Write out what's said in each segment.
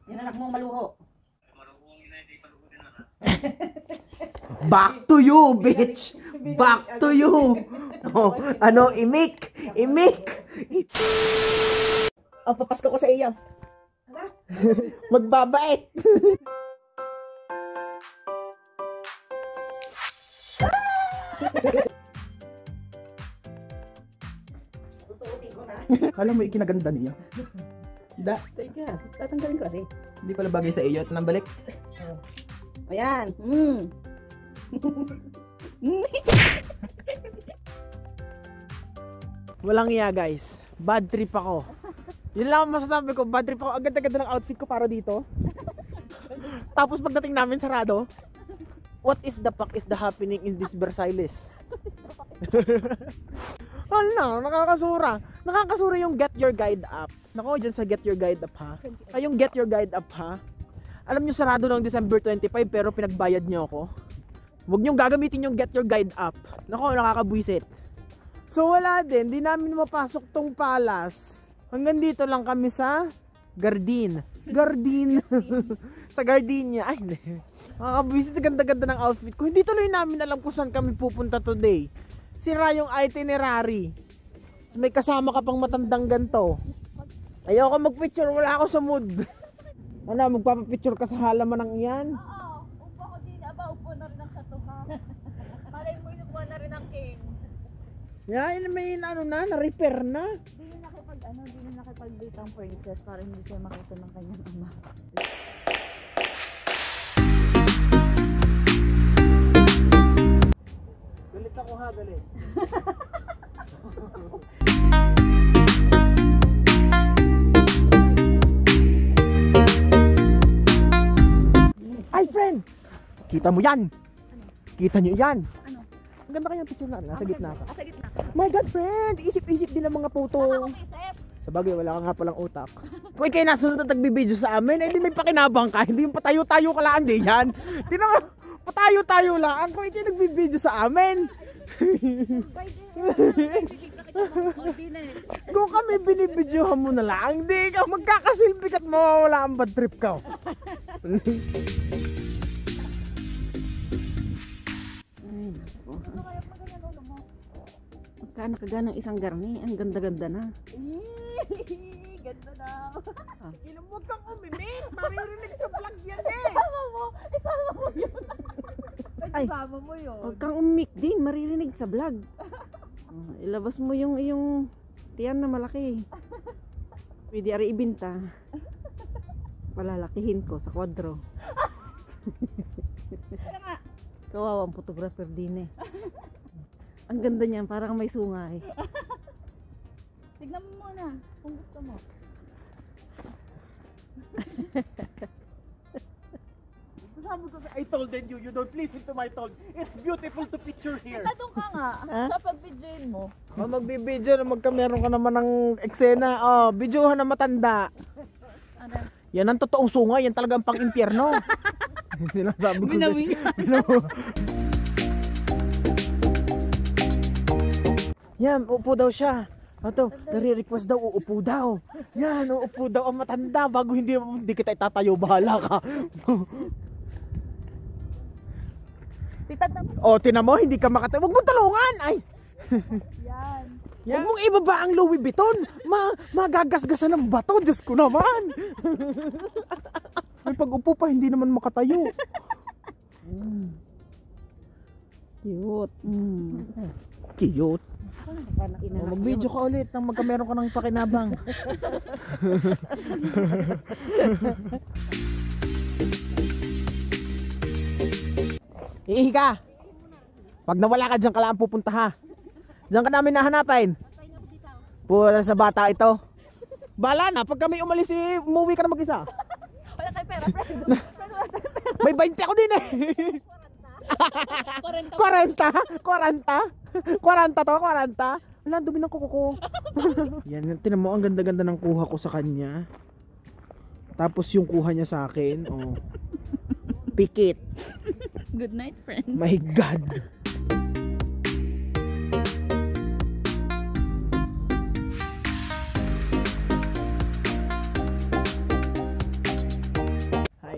Yan anak mong maluho. Back to you, bitch! Back to you! Oh, ano, imik! Imik! Oh, papasko ko sa iyo. Magbabait! Kala mo ikinaganda niya. Da, Teka, tatanggalin ko rin. hindi pala bagay sa iyo. Ito nang balik. Ayan. Walang iya, guys. Bad trip ako. Yun lang ang masasabi ko. Bad trip ako. Ang ganda-ganda ng outfit ko para dito. Tapos pagdating namin sarado. What is the fuck is the happening in this Versailles? Wala, nakakasura. Nakakasura yung Get Your Guide app. Nako, dyan sa Get Your Guide app ha. Ay, yung Get Your Guide app ha. Alam nyo, sarado ng December 25 pero pinagbayad nyo ako. Huwag nyo gagamitin yung Get Your Guide app. Nako, nakakabwisit. So wala din, di namin mapasok tong palace. Hanggang dito lang kami sa Gardin. Sa Gardenia. Ay, hindi. Nakakabwisit, ganda-ganda ng outfit ko. Hindi tuloy namin alam kung saan kami pupunta today. Sira yung itinerary. So, may kasama ka pang matandang ganto. Ayoko magpicture, wala ako sa mood. Ano, magpapapicture ka sa halaman ng iyan? Oo, upo ko din. Aba, upo na rin ang satuha. Malay mo, inupo na rin ang king. Yan, may ano na-repair na. Di na nakipag-date ang princess para hindi siya makita ng kanyang ama. Galit ako ha, galit. Ay, friend! Kita mo yan! Kita nyo yan! Ano? Ang ganda kayang picture na, nasa gitna ka. Sa gitna. My God, friend! Isip-isip din ang mga photo. Wala akong isip. Sabagay, wala ka nga palang utak. Kung ikay nasunod at nagbibideo sa amin, eh di may pakinabang ka. Hindi yung patayo-tayo ka lang, di yan. Di na patayo-tayo lang. Kung ikay nagbibideo sa amin. Kung kami binibidyohan mo na lang, di ka magkakasilbi ka't mawawala ang bad trip ka. Magkano kaga ng isang garni? Ang ganda-ganda na. Ganda na. Huwag kang umimik. Maririnig sa vlog yan eh. Isama mo yun. Ay. Isama mo yun. Huwag kang umik din, maririnig sa vlog. Ilabas mo yung tiyan na malaki. Pwede ari ibinta. Palalakihin ko sa kwadro. Kawawang photographer din eh. Ang ganda niyan, parang may sungay. Tignan mo muna kung gusto mo. Sabi ko, I told you, you don't listen to my told. It's beautiful to picture here. Tatong ka nga sa pag-videoin mo. Oh, magbibideo na magkameron ka naman ng eksena. Oh, videohan na matanda. Ano? Yan ang totoong sungay, yan talagang pang-impyerno. Sinasabi ko Yan, uupo daw siya. Ato, nare-request daw, uupo daw. Yan, uupo daw ang matanda bago hindi kita itatayo, bahala ka. Titad mo. O, tinan mo, hindi ka makatayo. Huwag mo tulungan! Ay! Yan. Huwag mong ibaba ang Louis Vuitton. Magagasgasan ng bato. Diyos ko naman. Ay, pag upo pa, hindi naman makatayo. Cute. Cute. Mag-video ka ulit nang magkameron ka ng pakinabang. Ihi ka. Pag nawala ka dyan ka lang pupunta ha. Diyan ka namin nahanapin. Pura sa bata ito. Bala na, pag kami umalis umuwi ka na mag-isa. Wala tayong pera, friend. May 20 ako din eh. 40? 40 to, 40. Wala, dumi ng kuko ko. Yan, tinan mo, ang ganda-ganda ng kuha ko sa kanya. Tapos yung kuha niya sa akin, oh. Pikit. Good night, friend. My God.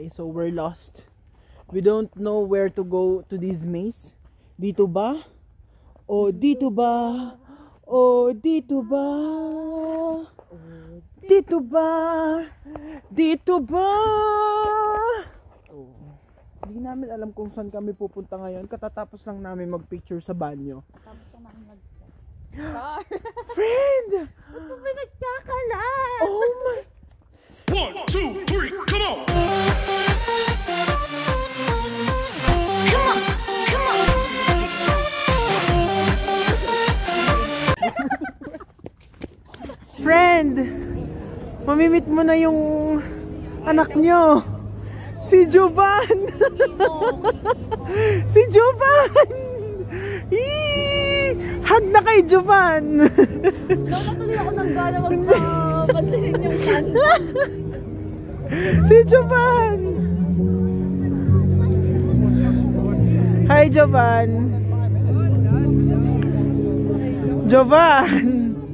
bahay. So we're lost. We don't know where to go to this maze. Dito ba? O dito ba? O dito ba? Dito ba? Dito ba? Hindi namin alam kung saan kami pupunta ngayon. Katatapos lang namin magpicture sa banyo. Tapos ko namin mag-set. Friend! Ako ba nagkakalat? Oh my... 1, 2, 3, come on! Come on! Come on! Friend! Mamimit mo na yung anak nyo. Si Jovan! Si Jovan! Hug na kay Jovan! Natuloy ako ng gana magpapansinin yung kan. Si Jovan! Hi Jovan! Jovan!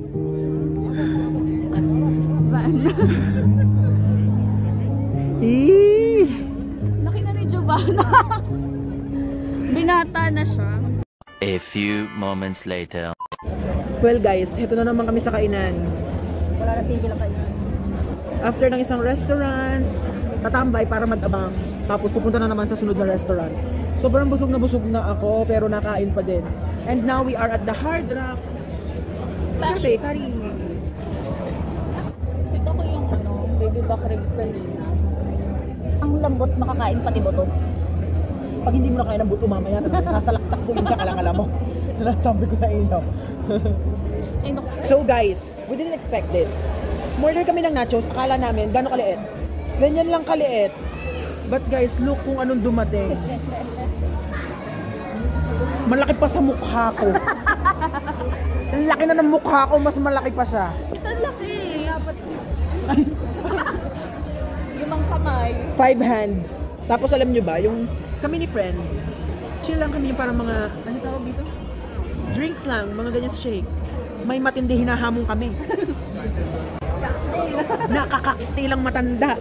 Laki na ni Giovanna. Binata na siya. A few moments later. Well guys, heto na naman kami sa kainan. Wala na tigil ang kainan. After ng isang restaurant, tatambay para mag-abang. Tapos pupunta na naman sa sunod na restaurant. Sobrang busog na ako, pero nakain pa din. And now we are at the Hard Rock Cafe, Kari. Ito ko yung baby back ribs kanina. Ang lambot, makakain pati buto. Pag hindi mo na kaya ng buto mamaya, sasalaksak ko yun sa kalakala mo. Sinasabi ko sa inyo. Ay, naku. So guys, we didn't expect this. Order kami ng nachos, akala namin gano'ng kaliit. Ganyan lang kaliit. But guys, look kung anong dumating. Malaki pa sa mukha ko. Ang laki na ng mukha ko, mas malaki pa siya. Ang laki. Dapat. Limang kamay. 5 hands. Tapos alam nyo ba, yung kami ni friend, chill lang kami yung parang mga, ano tawag dito? Drinks lang, mga ganyan sa shake. May matindi hinahamon kami. Nakakakti lang matanda.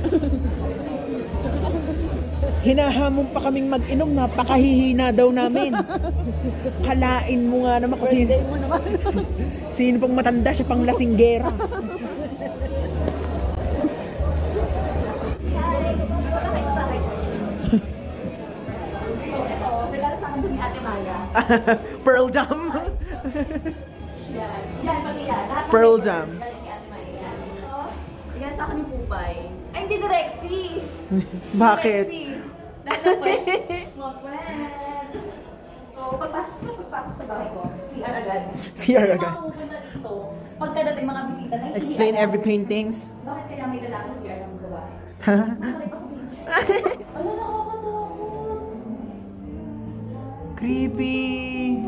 Hinahamon pa kaming mag-inom, napakahihina daw namin. Kalain mo nga naman kung sino. Mo naman. Sino pang matanda, siya pang lasinggera. Pearl Jam. Yan, pati yan. Lahat Pearl ng Jam. yan ni Ate Maria. Yan sa akin ni Pupay. Ay, hindi na Rexy. Bakit? Rexy. Dahil na po. Mga friend. So, pagpasok sa bahay ko, si Aragan. Si Aragan. Yung mga pupunta dito, pagkadating mga bisita na hindi Explain every paintings. Bakit kaya may lalaki si Aragan sa bahay? Ha? Bakit ako Ano, nakakatakot. Creepy.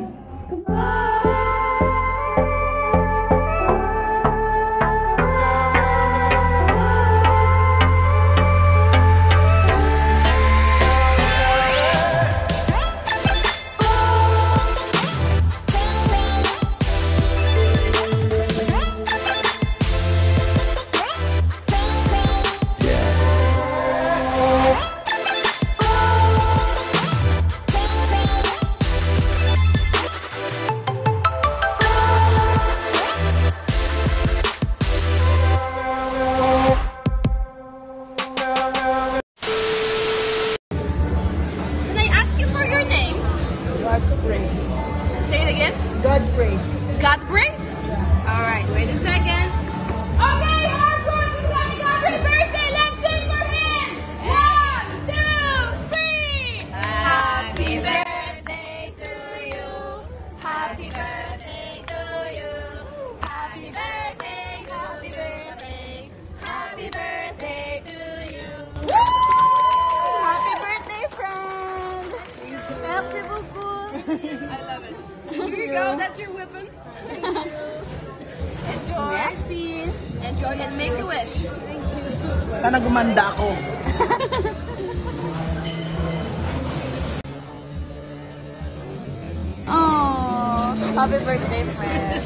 Godfrey. Godfrey? Alright, wait a second. Okay, hardcore, happy birthday, let's sing for him! 1, 2, 3! Happy birthday to you. Happy birthday to you. Happy birthday, happy birthday. Happy birthday to you. Woo! Happy birthday, friend! Merci beaucoup. I love it. Here you go, that's your weapons. Enjoy. Merci. Enjoy and make a wish. Sana gumanda ako. Oh, happy birthday, friend.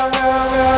girl, girl.